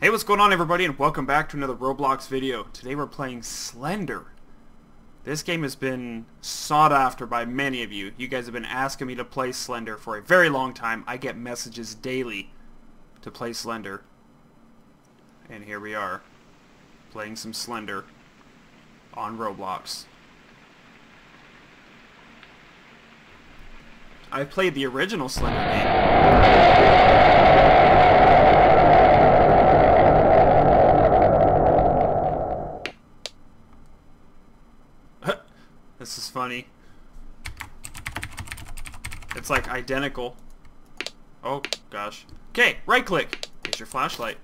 Hey, what's going on everybody, and welcome back to another Roblox video. Today we're playing Slender. This game has been sought after by many of you. You guys have been asking me to play Slender for a very long time. I get messages daily to play Slender. And here we are, playing some Slender on Roblox. I played the original Slender game. This is funny. It's like identical. Oh gosh. Okay, right click. Here's your flashlight.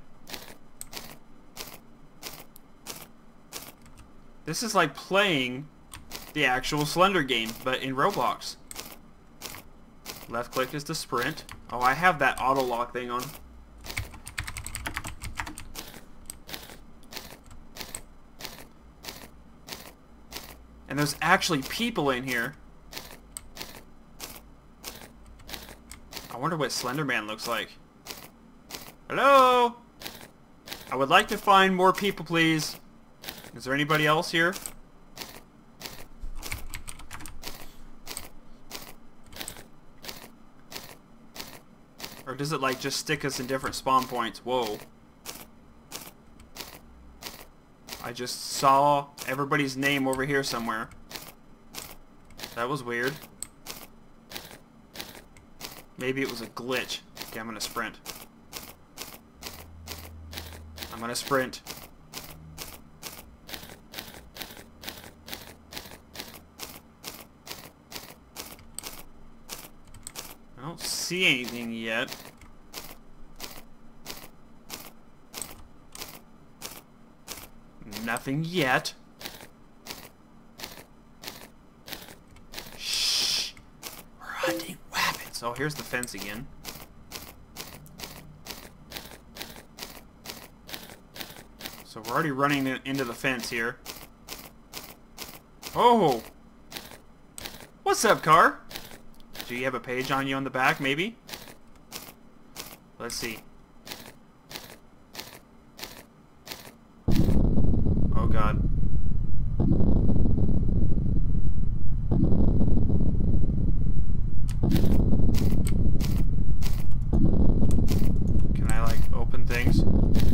This is like playing the actual Slender game, but in Roblox. Left click is to sprint. Oh, I have that auto lock thing on. And there's actually people in here. I wonder what Slender Man looks like. Hello? I would like to find more people, please. Is there anybody else here? Or does it like just stick us in different spawn points? Whoa. I just saw everybody's name over here somewhere. That was weird. Maybe it was a glitch. Okay, I'm gonna sprint. I'm gonna sprint. I don't see anything yet. Nothing yet. Shh. We're hunting rabbits. Oh, here's the fence again. So we're already running into the fence here. Oh! What's up, car? Do you have a page on you on the back, maybe? Let's see. Oh god. Can I like open things?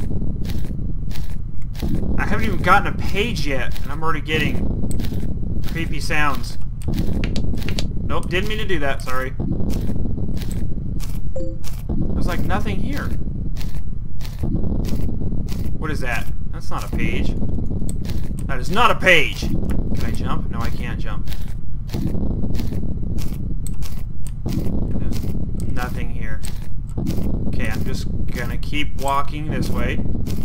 I haven't even gotten a page yet and I'm already getting creepy sounds. Nope, didn't mean to do that, sorry. There's like nothing here. What is that? That's not a page. That is not a page! Can I jump? No, I can't jump. There's nothing here. Okay, I'm just gonna keep walking this way.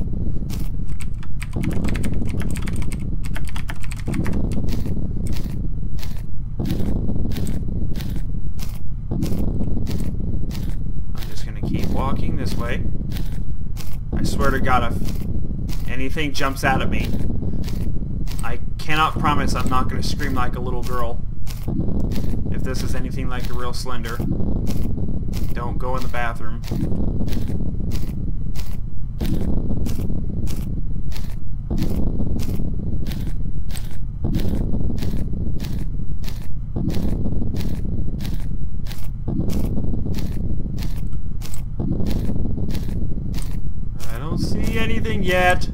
I'm just gonna keep walking this way. I swear to God, if anything jumps out at me, I cannot promise I'm not going to scream like a little girl. If this is anything like a real Slender, don't go in the bathroom. I don't see anything yet.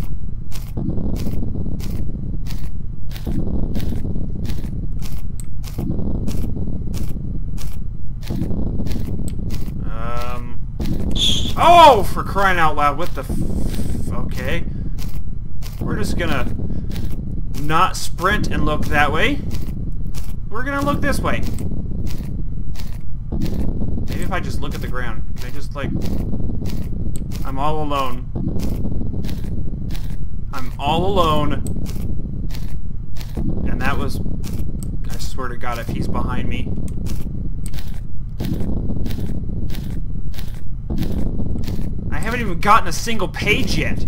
Oh, for crying out loud, what the okay. We're just gonna not sprint and look that way. We're gonna look this way. Maybe if I just look at the ground. Can I just like... I'm all alone. I'm all alone. And that was... I swear to God, if he's behind me. I haven't even gotten a single page yet.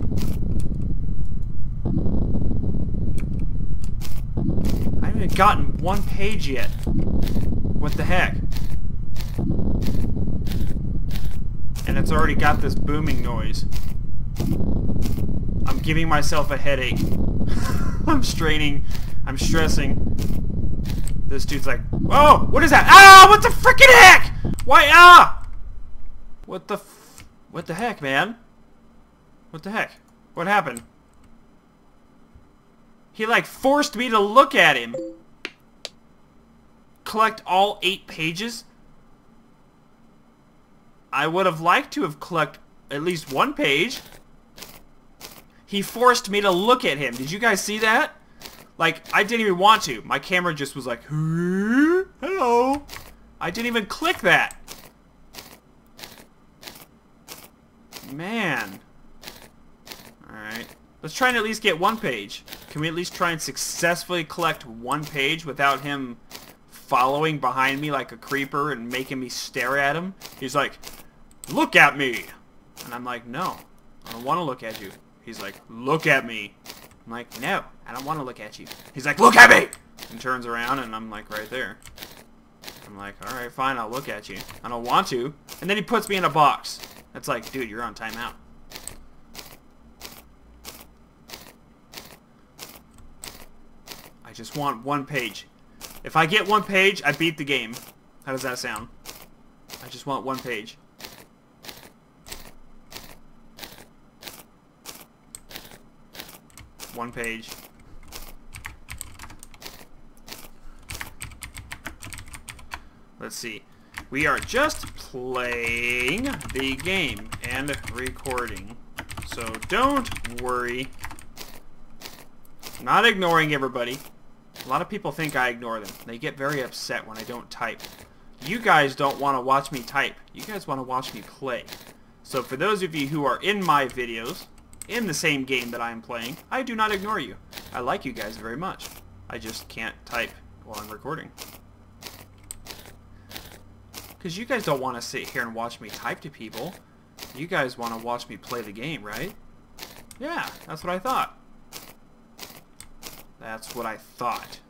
I haven't even gotten one page yet. What the heck? And it's already got this booming noise. I'm giving myself a headache. I'm straining. I'm stressing. This dude's like, oh, what is that? Ah, what the freaking heck? Why, ah? What the heck, man? What the heck? What happened? He like forced me to look at him. Collect all 8 pages? I would have liked to have collected at least 1 page. He forced me to look at him. Did you guys see that? Like, I didn't even want to. My camera just was like, hello. I didn't even click that. Man. Alright. Let's try and at least get 1 page. Can we at least try and successfully collect 1 page without him following behind me like a creeper and making me stare at him? He's like, look at me. And I'm like, no, I don't want to look at you. He's like, look at me. I'm like, no, I don't want to look at you. He's like, look at me! And turns around and I'm like right there. I'm like, alright, fine, I'll look at you. I don't want to. And then he puts me in a box. That's like, dude, you're on timeout. I just want 1 page. If I get 1 page, I beat the game. How does that sound? I just want 1 page. One page. Let's see. We are just playing the game and recording. So don't worry. I'm not ignoring everybody. A lot of people think I ignore them. They get very upset when I don't type. You guys don't want to watch me type. You guys want to watch me play. So for those of you who are in my videos, in the same game that I'm playing, I do not ignore you. I like you guys very much. I just can't type while I'm recording. Because you guys don't want to sit here and watch me type to people. You guys want to watch me play the game, right? Yeah, that's what I thought. That's what I thought.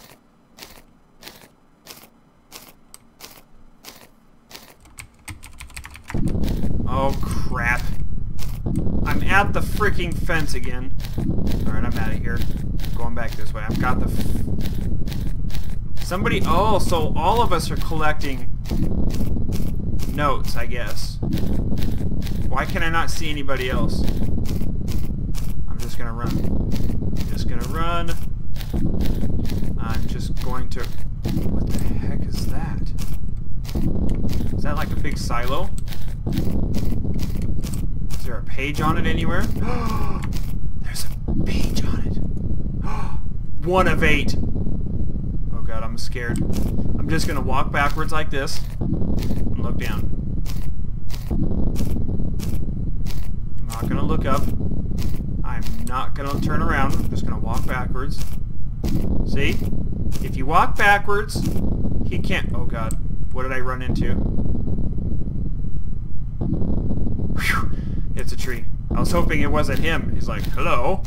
Oh, crap. I'm at the freaking fence again. Alright, I'm out of here. Going back this way. I've got the... Somebody... Oh, so all of us are collecting notes, I guess. Why can I not see anybody else? I'm just gonna run. Just gonna run. I'm just going to... What the heck is that? Is that like a big silo? Is there a page on it anywhere? There's a page on it. 1 of 8. Oh god, I'm scared. I'm just gonna walk backwards like this and look down. I'm not gonna look up. I'm not gonna turn around. I'm just gonna walk backwards. See? If you walk backwards, he can't... Oh god, what did I run into? Whew. It's a tree. I was hoping it wasn't him. He's like, hello?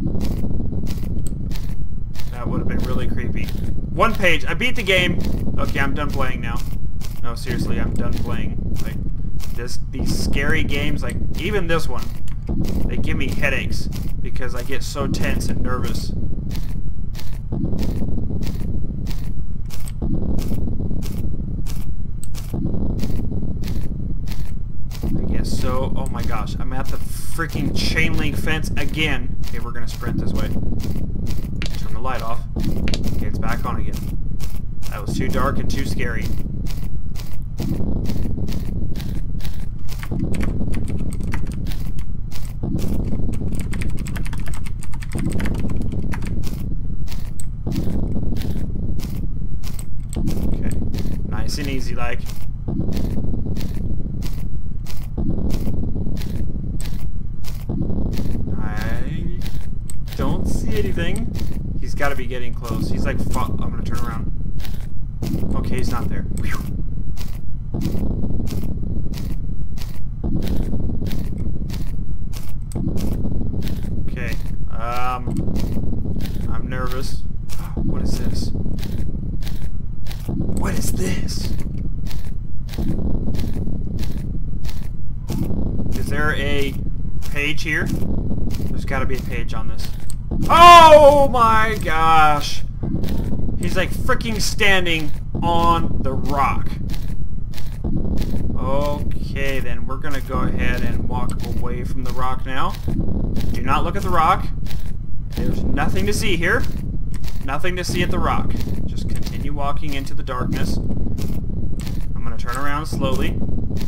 That would have been really creepy. 1 page. I beat the game. Okay, I'm done playing now. No, seriously, I'm done playing. Like, these scary games, like, even this one, they give me headaches because I get so tense and nervous. So, oh my gosh, I'm at the freaking chain link fence again. Okay, we're gonna sprint this way. Turn the light off. Okay, it's back on again. That was too dark and too scary. Okay, nice and easy like. Don't see anything. He's got to be getting close. He's like, fuck. I'm going to turn around. Okay, he's not there. Whew. Okay. I'm nervous. What is this? What is this? Is there a page here? There's gotta be a page on this. Oh my gosh! He's like freaking standing on the rock. Okay, then we're gonna go ahead and walk away from the rock now. Do not look at the rock. There's nothing to see here. Nothing to see at the rock. Just continue walking into the darkness. I'm gonna turn around slowly.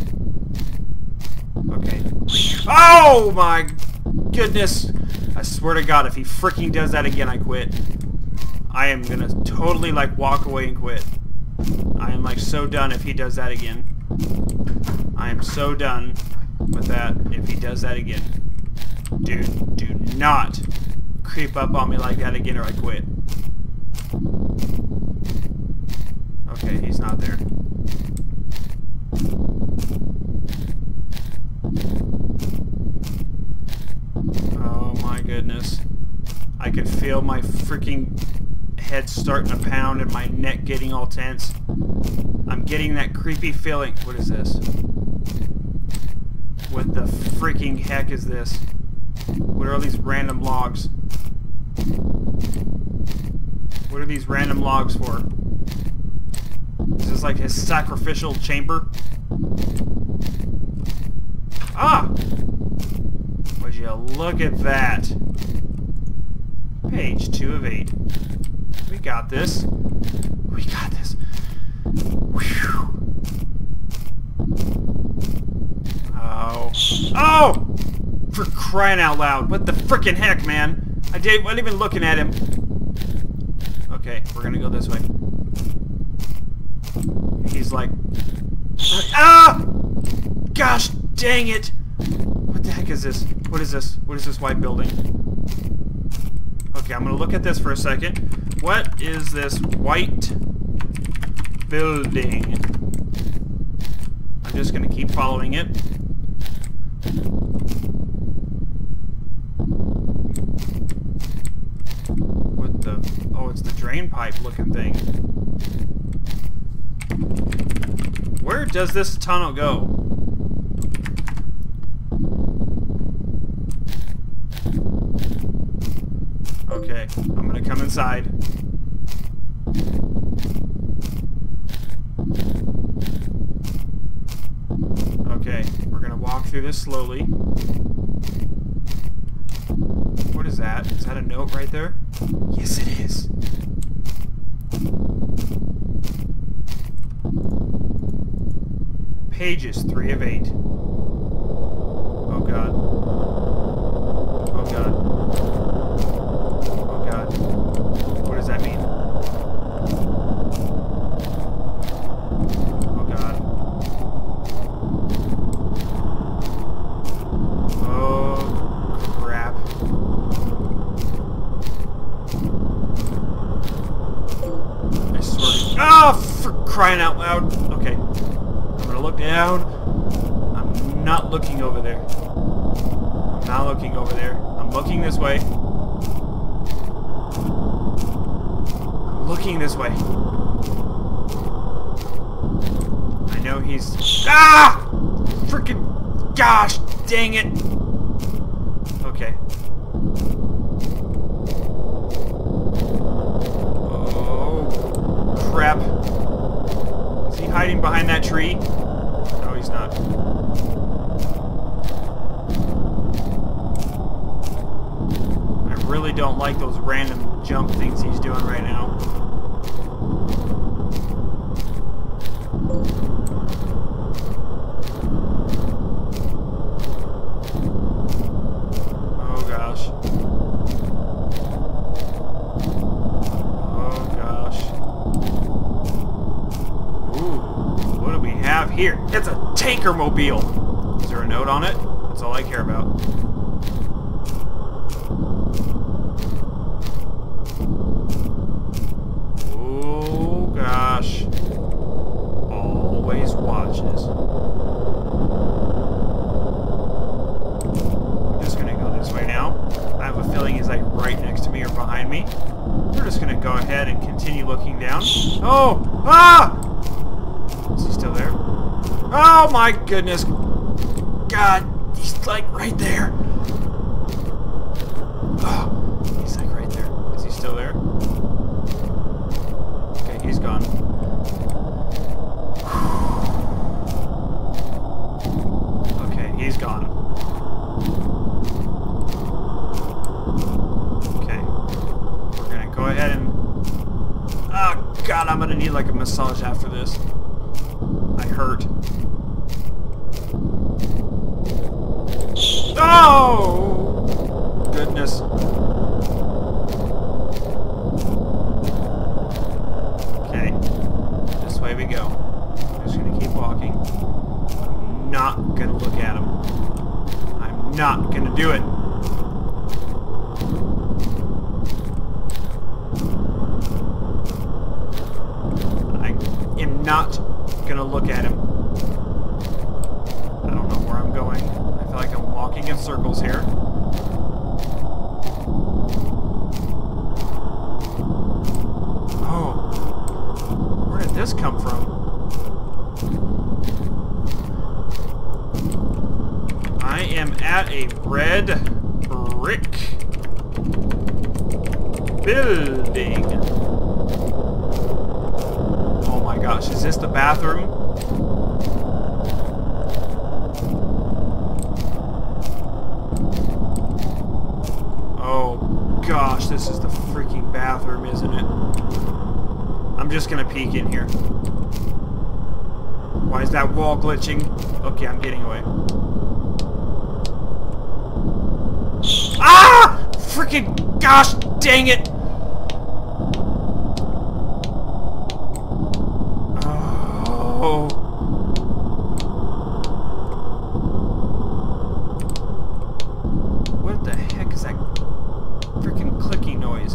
Okay. Oh my goodness! I swear to God, if he freaking does that again, I quit. I am gonna totally like walk away and quit. I am like so done if he does that again. I am so done with that if he does that again. Dude, do not creep up on me like that again or I quit. Okay, he's not there. Oh my goodness. I can feel my freaking head starting to pound and my neck getting all tense. I'm getting that creepy feeling. What is this? What the freaking heck is this? What are all these random logs? What are these random logs for? Is this like his sacrificial chamber? Ah! Would you look at that? Page 2 of 8. We got this. We got this. Whew. Oh. Oh! For crying out loud. What the frickin' heck, man? I wasn't even looking at him. Okay, we're gonna go this way. He's like... Ah! Gosh dang it! What the heck is this? What is this? What is this white building? Okay, I'm gonna look at this for a second. What is this white building? I'm just gonna keep following it. What the... Oh, it's the drain pipe looking thing. Where does this tunnel go? Okay, I'm gonna come inside. Okay, we're gonna walk through this slowly. What is that? Is that a note right there? Yes, it is. Pages 3 of 8. Oh God. Oh God. Oh God. What does that mean? Oh God. Oh crap. I swear to... Oh, for crying out loud. Okay. I'm gonna look down. I'm not looking over there. I'm not looking over there. I'm looking this way. I'm looking this way. I know he's... Ah! Freaking... Gosh dang it! Okay. Oh, crap. Is he hiding behind that tree? No, he's not. I really don't like those random jump things he's doing right now. Oh gosh. Oh gosh. Ooh, what do we have here? It's a Tankermobile! Is there a note on it? That's all I care about. Oh gosh. Always watches. I'm just gonna go this way now. I have a feeling he's like right next to me or behind me. We're just gonna go ahead and continue looking down. Oh! Ah! Is he still there? Oh my goodness! God, he's like right there. God, I'm gonna need like a massage after this. I hurt. Oh! Goodness. Okay. This way we go. I'm just gonna keep walking. I'm not gonna look at him. I'm not gonna do it. I am not gonna look at him. I don't know where I'm going. I feel like I'm walking in circles here. Oh. Where did this come from? I am at a red brick building. Oh my gosh, is this the bathroom? Oh gosh, this is the freaking bathroom, isn't it? I'm just gonna peek in here. Why is that wall glitching? Okay, I'm getting away. Ah! Freaking gosh dang it! Oh. What the heck is that freaking clicking noise?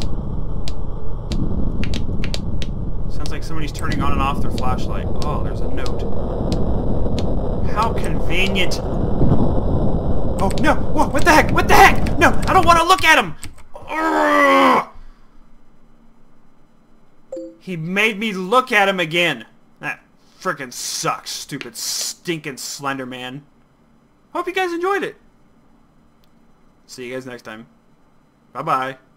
Sounds like somebody's turning on and off their flashlight. Oh, there's a note. How convenient. Oh, no! Whoa, what the heck? What the heck? No, I don't want to look at him! Urgh! He made me look at him again. That frickin' sucks, stupid stinking Slender Man. Hope you guys enjoyed it. See you guys next time. Bye-bye.